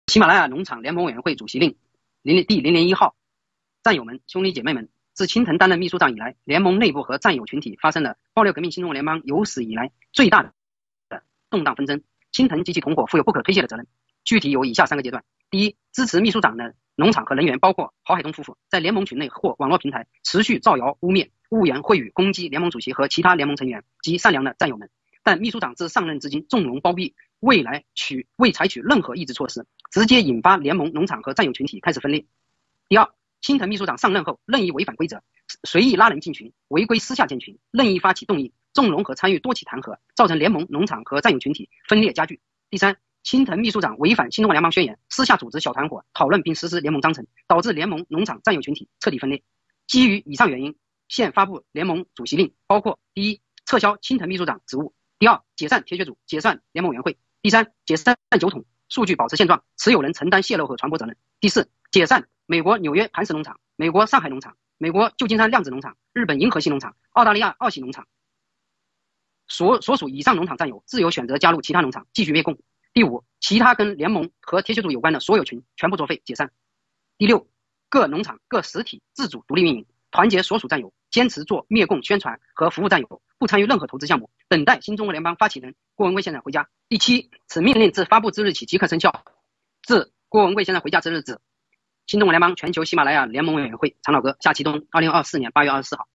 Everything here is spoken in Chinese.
喜马拉雅农场联盟委员会主席令第001号，战友们、兄弟姐妹们，自青藤担任秘书长以来，联盟内部和战友群体发生了爆料革命新中国联邦有史以来最大的动荡纷争，青藤及其同伙负有不可推卸的责任。具体有以下3个阶段：第一，支持秘书长的农场和人员，包括郝海东夫妇，在联盟群内或网络平台持续造谣、污蔑、污言秽语攻击联盟主席和其他联盟成员及善良的战友们。但秘书长自上任至今纵容包庇，未采取任何抑制措施，直接引发联盟、农场和战友群体开始分裂。第二，青藤秘书长上任后任意违反规则，随意拉人进群，违规私下建群，任意发起动议，纵容和参与多起弹劾，造成联盟、农场和战友群体分裂加剧。第三，青藤秘书长违反新中国联邦宣言，私下组织小团伙讨论并实施联盟章程，导致联盟、农场、战友群体彻底分裂。基于以上原因，现发布联盟主席令，包括：第一，撤销青藤秘书长职务；第二，解散铁血组，解散联盟委员会；第三，解散酒桶，数据保持现状，持有人承担泄露和传播责任；第四，解散美国纽约磐石农场、美国上海农场、美国旧金山量子农场、日本银河系农场、澳大利亚奥喜农场。所属以上农场战友自由选择加入其他农场，继续灭共。第五，其他跟联盟和铁血组有关的所有群全部作废解散。第六，各农场各实体自主独立运营，团结所属战友，坚持做灭共宣传和服务战友，不参与任何投资项目，等待新中国联邦发起人郭文贵先生回家。第七，此命令自发布之日起即刻生效，自郭文贵先生回家之日止。新中国联邦全球喜马拉雅联盟委员会常老哥夏其东，2024年8月24号。